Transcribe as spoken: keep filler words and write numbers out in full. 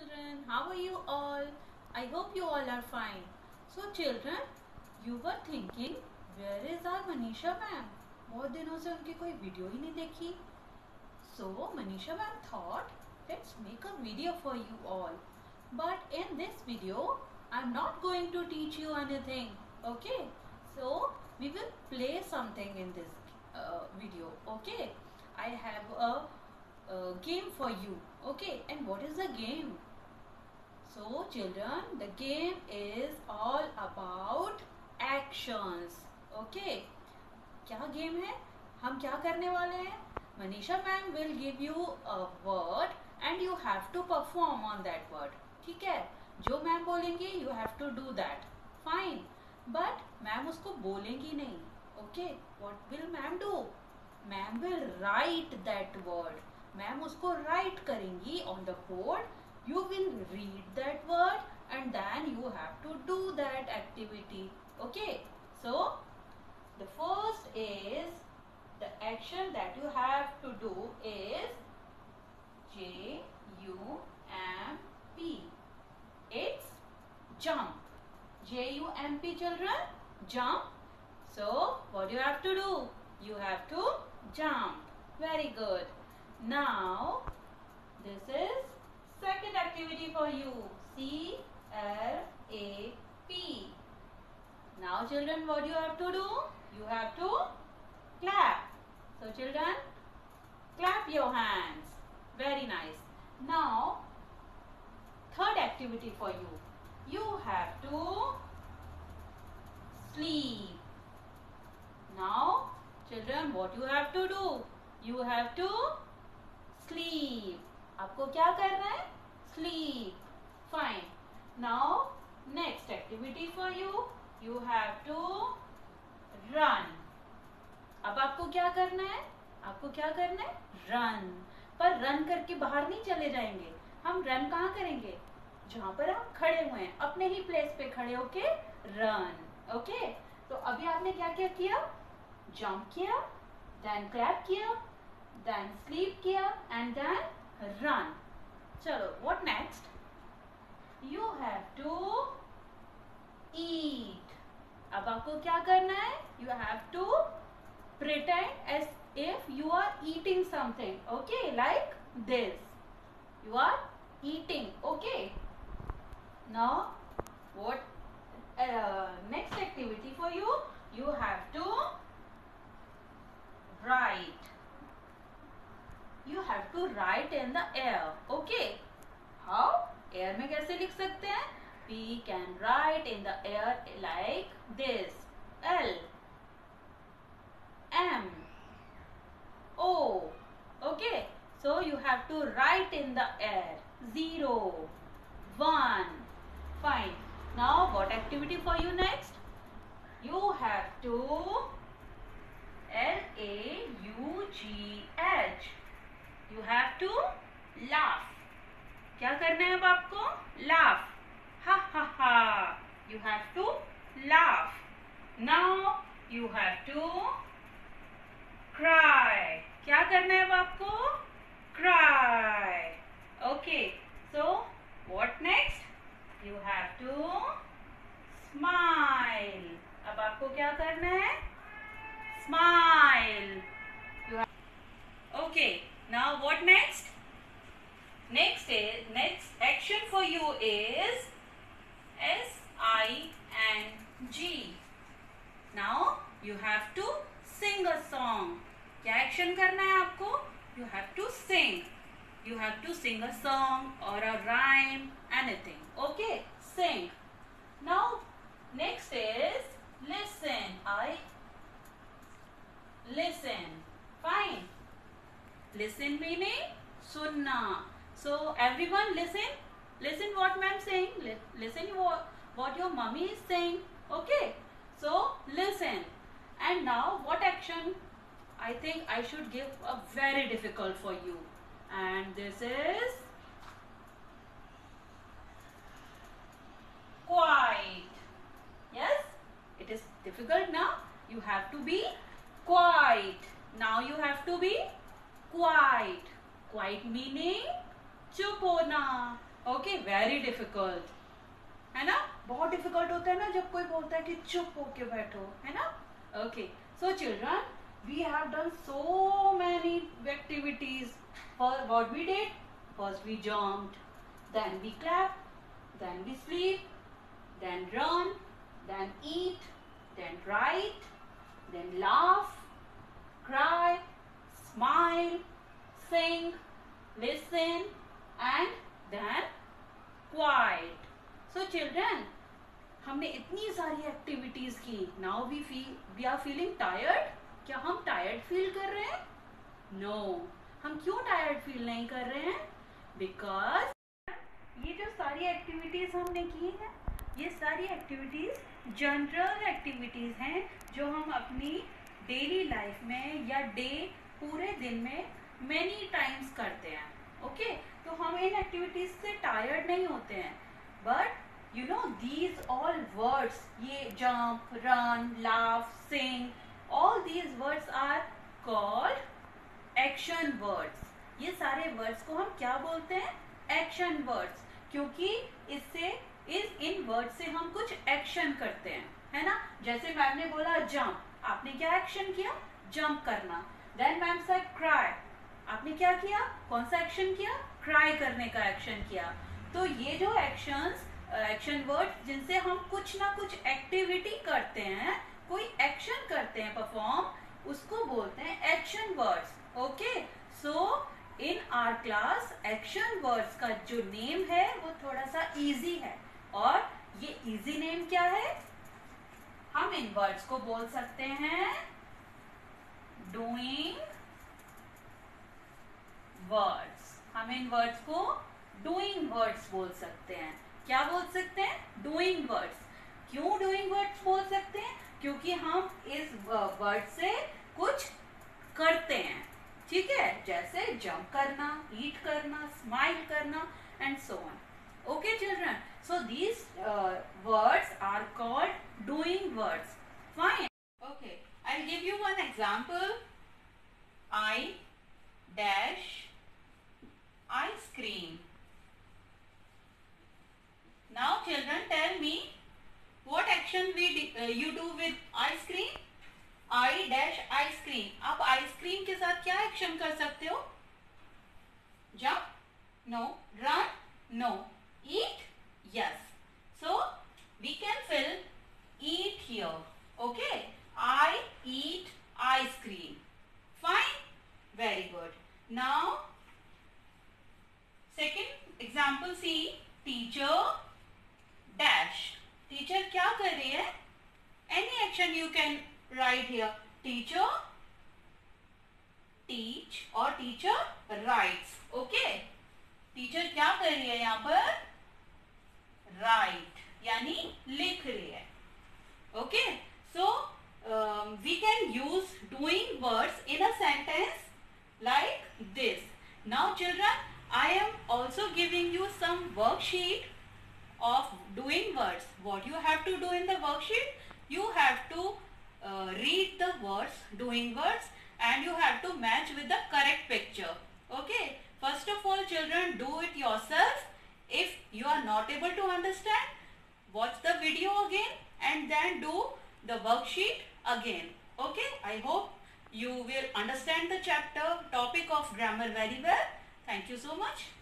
children, how are you all? I hope you all are fine. So children, you were thinking, where is our Manisha ma'am? बहुत दिनों से उनकी कोई video ही नहीं देखी. So Manisha ma'am thought, let's make a video for you all. But in this video, I'm not going to teach you anything. Okay? So we will play something in this uh, video. Okay? I have a Uh, game for you. Okay, and what is the game? So children, the game is all about actions. Okay, क्या game है? हम क्या करने वाले हैं? Manisha ma'am will give you a word and you have to perform on that word. ठीक है? जो मैम बोलेंगे you have to do that. Fine. But ma'am उसको बोलेंगी नहीं. Okay, what will ma'am do? Ma'am will write that word. Ma'am उसको write करेंगी on the board. You will read that word and then you have to do that activity. Okay, so the first is the action that you have to do is J U M P. It's jump. J U M P children, jump. So what you have to do? You have to jump. Very good. Now, this is second activity for you. C L A P. Now, children, what you have to do? You have to clap. So, children, clap your hands. Very nice. Now, third activity for you. You have to sleep. Now, children, what you have to do? You have to sleep. आपको क्या करना है? Sleep. Fine. Now, next activity for you. You have to run. अब आपको क्या करना है? आपको क्या करना है? Run. पर run करके बाहर नहीं चले जाएंगे. हम run कहाँ करेंगे? जहाँ पर आप खड़े हुए हैं, अपने ही प्लेस पे खड़े होके run. Okay? तो अभी आपने क्या क्या किया? Jump किया, then clap किया, then sleep किया, and then run. चलो, what next? You have to eat. अब आपको क्या करना है? You have to pretend as if you are eating something. Okay, like this. You are eating. Okay. Now, what? Uh, next activity for you. You have to write. You have to write in the air. Okay. How? Air में कैसे लिख सकते हैं? We can write in the air like this. L M O. Okay. So you have to write in the air. Zero, one. Fine. Now what activity for you next? You have to L A U G H. You have to laugh. क्या करना है अब आपको? Laugh. Ha ha ha. You have to laugh. Now you have to cry. क्या करना है अब आपको? Cry. Okay. So what next? You have to smile. अब आपको क्या करना है? Smile. You have... Okay. Now what next? Next is next action for you is S I N G. Now you have to sing a song. क्या action करना है आपको? You have to sing. You have to sing a song or a rhyme, anything. Okay, sing. Now next is listen. I listen. Fine. Listen meaning सुनना. So everyone listen. Listen what ma'am saying. Listen what what your mummy is saying. Okay. So listen. And now what action? I think I should give a very difficult for you. And this is quiet. Yes? It is difficult now. You have to be quiet. Now you have to be quiet. Quiet meaning चुप होना. Okay, very difficult, है ना? बहुत difficult होता है ना जब कोई बोलता है कि चुप होके बैठो, है ना? Okay, so children, we have done so many activities. What we did? First we jumped, then we clapped, then we sleep, then run, then eat, then write, then laugh, cry, smile, sing, listen, and then quiet. So children, हमने इतनी सारी activities की. Now we feel we are feeling tired. क्या हम tired feel कर रहे हैं? No no. हम क्यों टायर्ड फील नहीं कर रहे हैं? बिकॉज ये जो सारी एक्टिविटीज हमने की है, ये सारी एक्टिविटीज जनरल एक्टिविटीज हैं जो हम अपनी डेली लाइफ में या डे पूरे दिन में मेनी टाइम्स करते हैं. Okay okay? तो हम इन एक्टिविटीज से टायर्ड नहीं होते हैं. But you know these all words, ये jump, run, laugh, sing, all these words are called action words. ये सारे वर्ड्स को हम क्या बोलते हैं? Action words. क्योंकि इससे इस इन वर्ड्स से हम कुछ एक्शन करते हैं, है ना? जैसे मैम ने बोला जंप, आपने क्या एक्शन किया? जंप करना. देन मैम सेड क्राई, आपने क्या किया? कौन सा एक्शन किया? क्राई करने का एक्शन किया. तो ये जो एक्शंस, एक्शन वर्ड्स जिनसे हम कुछ ना कुछ एक्टिविटी करते हैं, कोई एक्शन करते हैं परफॉर्म, उसको बोलते हैं action words. Okay, so in our class action words का जो नेम है वो थोड़ा सा इजी है. और ये इजी नेम क्या है? हम इन वर्ड्स को बोल सकते हैं डूइंग वर्ड्स. हम इन वर्ड्स को डूइंग वर्ड्स बोल सकते हैं. क्या बोल सकते हैं? Doing words. क्यों डूइंग वर्ड्स बोल सकते हैं? क्योंकि हम इस वर्ड से कुछ करते हैं. ठीक है? जैसे जंप करना, ईट करना, स्माइल करना and so on. Okay children, so these words are called doing words. Fine. Okay, I give you one example. I dash ice cream. Now children, tell me what action we uh, you do with ice cream? I dash ice cream. आप ice cream के साथ क्या action कर सकते हो? Jump? No. Run? No. Eat? Yes. So we can fill eat here. Okay? I eat ice cream. Fine? Very good. Now second example C. Teacher dash. Teacher क्या कर रही है? Any action you can write here. Teacher teach और teacher writes. Okay, teacher क्या कर रही है यहाँ पर? राइट, यानी लिख रही है. Okay, so we can use doing words in a sentence like this. Now children, I am also giving you some worksheet of doing words. What you have to do in the worksheet? You have to uh, read the words, doing words, and you have to match with the correct picture. Okay? First of all, children, do it yourself. If you are not able to understand, watch the video again and then do the worksheet again. Okay? I hope you will understand the chapter topic of grammar very well. Thank you so much.